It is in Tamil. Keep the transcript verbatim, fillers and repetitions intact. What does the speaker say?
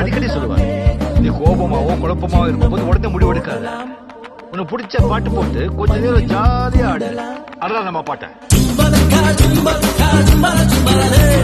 அடிக்கடி சொல்லுவாங்க, நீ கோபமாவோ குழப்பமாவோ இருக்கும்போது உடனே முடிவு எடுக்காத. உனக்கு பிடிச்ச பாட்டு போட்டு கொஞ்ச நேரம் ஜாலியா ஆடு. அதான் நம்ம பாட்டேன்.